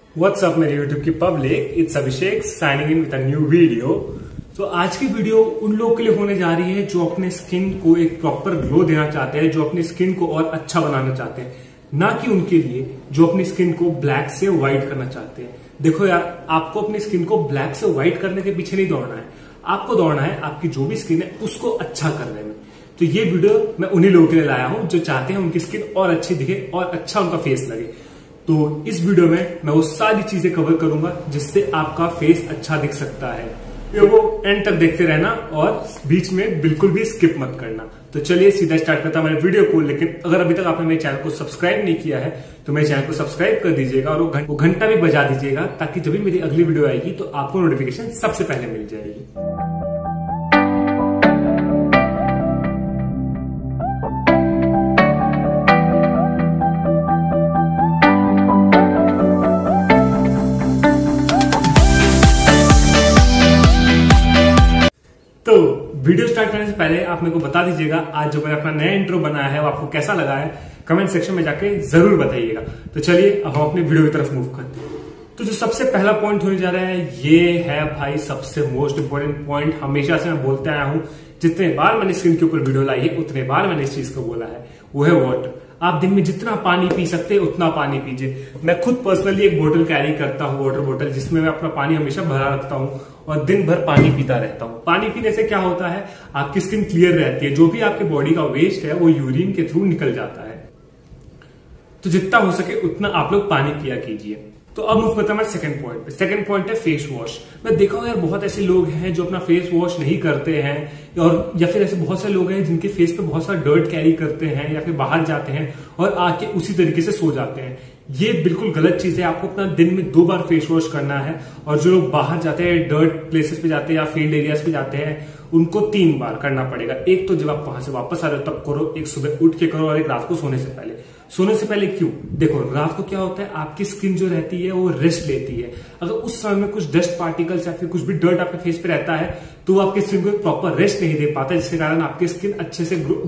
WhatsApp मेरे YouTube की public, it's Abhishek signing in with a new video. तो आज की वीडियो उन लोगों के लिए होने जा रही है जो अपने स्किन को एक प्रॉपर ग्लो देना चाहते हैं, जो अपनी स्किन को और अच्छा बनाना चाहते हैं, ना कि उनके लिए जो अपनी स्किन को ब्लैक से व्हाइट करना चाहते हैं। देखो यार, आपको अपनी स्किन को ब्लैक से व्हाइट करने के पीछे नहीं दौड़ना है, आपको दौड़ना है आपकी जो भी स्किन है उसको अच्छा करने में। तो ये वीडियो मैं उन्हीं लोगों के लिए लाया हूं जो चाहते हैं उनकी स्किन और अच्छी दिखे और अच्छा उनका फेस लगे। तो इस वीडियो में मैं वो सारी चीजें कवर करूंगा जिससे आपका फेस अच्छा दिख सकता है। ये वो एंड तक देखते रहना और बीच में बिल्कुल भी स्किप मत करना। तो चलिए सीधा स्टार्ट करता हूं मेरे वीडियो को। लेकिन अगर अभी तक आपने मेरे चैनल को सब्सक्राइब नहीं किया है तो मेरे चैनल को सब्सक्राइब कर दीजिएगा और वो घंटा भी बजा दीजिएगा, ताकि जब भी मेरी अगली वीडियो आएगी तो आपको नोटिफिकेशन सबसे पहले मिल जाएगी। तो वीडियो स्टार्ट करने से पहले आप मेरे को बता दीजिएगा आज जो मैंने अपना नया इंट्रो बनाया है वो आपको कैसा लगा है, कमेंट सेक्शन में जाके जरूर बताइएगा। तो चलिए अब हम अपनी वीडियो की तरफ मूव करते हैं। तो जो सबसे पहला पॉइंट होने जा रहा है ये है भाई सबसे मोस्ट इंपोर्टेंट पॉइंट। हमेशा से मैं बोलते आया हूं, जितने बार मैंने स्किन के ऊपर वीडियो लाई है उतने बार मैंने इस चीज को बोला है, वो है वाटर। आप दिन में जितना पानी पी सकते हैं उतना पानी पीजिए। मैं खुद पर्सनली एक बोतल कैरी करता हूँ, वाटर बोतल, जिसमें मैं अपना पानी हमेशा भरा रखता हूँ और दिन भर पानी पीता रहता हूँ। पानी पीने से क्या होता है, आपकी स्किन क्लियर रहती है, जो भी आपके बॉडी का वेस्ट है वो यूरिन के थ्रू निकल जाता है। तो जितना हो सके उतना आप लोग पानी पिया कीजिए। तो अब मूव करता हूं मैं सेकंड पॉइंट पे। सेकंड पॉइंट है फेस वॉश। मैं देखा हूं यार बहुत ऐसे लोग हैं जो अपना फेस वॉश नहीं करते हैं, और या फिर ऐसे बहुत से लोग हैं जिनके फेस पे बहुत सारा डर्ट कैरी करते हैं या फिर बाहर जाते हैं और आके उसी तरीके से सो जाते हैं। ये बिल्कुल गलत चीज है। आपको अपना दिन में 2 बार फेस वॉश करना है, और जो लोग बाहर जाते हैं, डर्ट प्लेसेस पे जाते हैं या फील्ड एरियाज पे जाते हैं, उनको 3 बार करना पड़ेगा। एक तो जब आप वहां से वापस आ रहे हो तब करो, एक सुबह उठ के करो और एक रात को सोने से पहले। सोने से पहले क्यों? देखो रात को क्या होता है, आपकी स्किन जो रहती है वो रेस्ट लेती है। अगर उस समय में कुछ डस्ट पार्टिकल्स या फिर कुछ भी डर्ट आपके फेस पे रहता है तो वो आपकी स्किन को प्रॉपर रेस्ट नहीं दे पाता, जिसके कारण आपकी स्किन अच्छे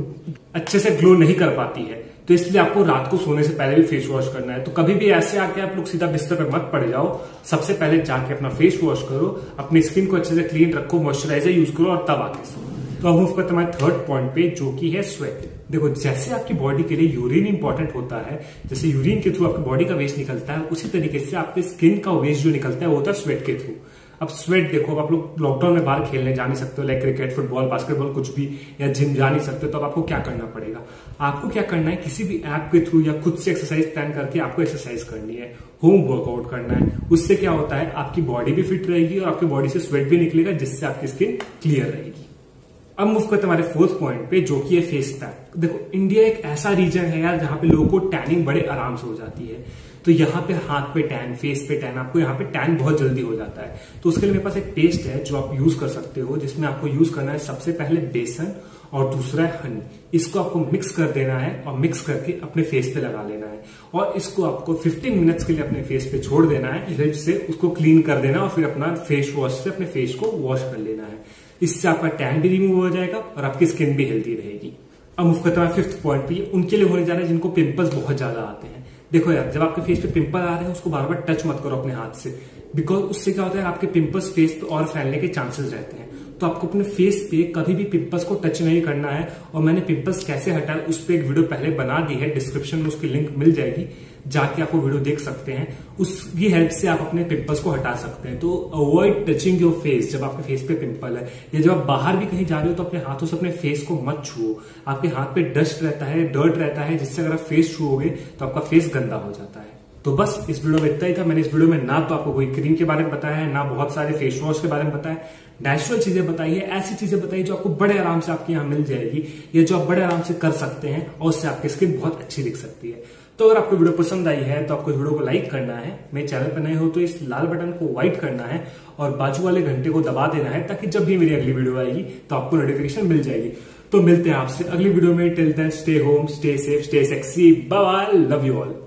से ग्लो नहीं कर पाती है। तो इसलिए आपको रात को सोने से पहले भी फेस वॉश करना है। तो कभी भी ऐसे आके आप लोग सीधा बिस्तर पे मत पड़ जाओ, सबसे पहले जाके अपना फेस वॉश करो, अपनी स्किन को अच्छे से क्लीन रखो, मॉइस्चराइजर यूज करो और तब आके सो। तो अब मूव करते हैं थर्ड पॉइंट पे, जो कि है स्वेट। देखो जैसे आपकी बॉडी के लिए यूरिन इंपॉर्टेंट होता है, जैसे यूरिन के थ्रू आपकी बॉडी का वेस्ट निकलता है, उसी तरीके से आपके स्किन का वेस्ट जो निकलता है वो होता है स्वेट के थ्रू। अब स्वेट देखो, आप लोग लॉकडाउन में बाहर खेलने जा नहीं सकते हो, लाइक क्रिकेट, फुटबॉल, बास्केटबॉल कुछ भी, या जिम जा नहीं सकते, तो अब आपको क्या करना पड़ेगा? आपको क्या करना है, किसी भी ऐप के थ्रू या खुद से एक्सरसाइज प्लान करके आपको एक्सरसाइज करनी है, होम वर्कआउट करना है। उससे क्या होता है, आपकी बॉडी भी फिट रहेगी और आपकी बॉडी से स्वेट भी निकलेगा, जिससे आपकी स्किन क्लियर रहेगी। अब मूव करते हमारे फोर्थ पॉइंट पे, जो कि है फेस पैक। देखो इंडिया एक ऐसा रीजन है यार जहां पे लोगों को टैनिंग बड़े आराम से हो जाती है। तो यहाँ पे हाथ पे टैन, फेस पे टैन, आपको यहाँ पे टैन बहुत जल्दी हो जाता है। तो उसके लिए मेरे पास एक पेस्ट है जो आप यूज कर सकते हो, जिसमें आपको यूज करना है सबसे पहले बेसन और दूसरा है हनी। इसको आपको मिक्स कर देना है और मिक्स करके अपने फेस पे लगा लेना है, और इसको आपको 15 मिनट्स के लिए अपने फेस पे छोड़ देना है। हेल्प से उसको क्लीन कर देना और फिर अपना फेस वॉश से अपने फेस को वॉश कर लेना है। इससे आपका टैन भी रिमूव हो जाएगा और आपकी स्किन भी हेल्दी रहेगी। अब मूव करते हैं फिफ्थ पॉइंट पे, उनके लिए होने जा रहा है जिनको पिंपल्स बहुत ज्यादा आते हैं। देखो यार, जब आपके फेस पे पिंपल आ रहे हैं उसको बार बार टच मत करो अपने हाथ से, बिकॉज उससे क्या होता है, आपके पिंपल्स फेस पे और फैलने के चांसेस रहते हैं। तो आपको अपने फेस पे कभी भी पिंपल्स को टच नहीं करना है। और मैंने पिंपल्स कैसे हटाए उस पर एक वीडियो पहले बना दी है, डिस्क्रिप्शन में उसकी लिंक मिल जाएगी, जाके आप वो वीडियो देख सकते हैं। उसकी हेल्प से आप अपने पिंपल्स को हटा सकते हैं। तो अवॉइड टचिंग योर फेस जब आपके फेस पे पिंपल है, या जब आप बाहर भी कहीं जा रहे हो तो अपने हाथों से अपने फेस को मत छुओ। आपके हाथ पे डस्ट रहता है, डर्ट रहता है, जिससे अगर आप फेस छुओगे तो आपका फेस गंदा हो जाता है। तो बस इस वीडियो में इतना ही था। मैंने इस वीडियो में ना तो आपको कोई क्रीम के बारे में बताया है, ना बहुत सारे फेस वॉश के बारे में बताया, नेचुरल चीजें बताई है, ऐसी चीजें बताई जो आपको बड़े आराम से आपके यहाँ मिल जाएगी, या जो आप बड़े आराम से कर सकते हैं और उससे आपकी स्किन बहुत अच्छी दिख सकती है। तो अगर आपको वीडियो पसंद आई है तो आपको इस वीडियो को लाइक करना है, मेरे चैनल पर नए हो तो इस लाल बटन को व्हाइट करना है और बाजू वाले घंटे को दबा देना है, ताकि जब भी मेरी अगली वीडियो आएगी तो आपको नोटिफिकेशन मिल जाएगी। तो मिलते हैं आपसे अगली वीडियो में। Till then stay home, stay safe, stay sexy, bye bye, love you all.